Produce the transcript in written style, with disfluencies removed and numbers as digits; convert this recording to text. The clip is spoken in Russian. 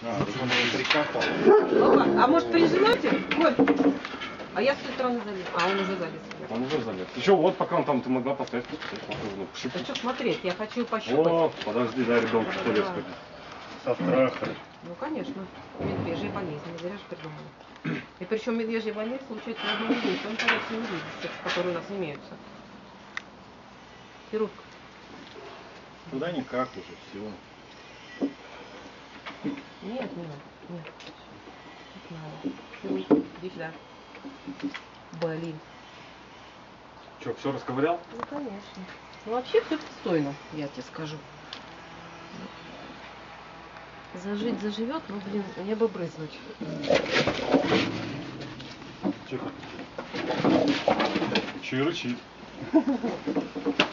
А может прижимайте? Коль? А я с той стороны залез. А он уже залез. Он уже залез. Еще вот пока он там, ты могла поставить. Да что смотреть, я хочу пощупать. О, подожди, дай ребенку в туалет сходить. Со страха. Ну конечно. Медвежья болезнь, зря же придумали. И причем медвежья болезнь случается в одном виде, в том порядке медведей, которые у нас имеются. Пирушка. Туда никак уже, все. Нет, не надо. Нет. Не надо. Пирушка, иди сюда. Блин. Че, все расковырял? Ну конечно. Ну вообще все пристойно, я тебе скажу. Зажить заживет, но, блин, мне бы брызнуть. Тихо. Че рычит?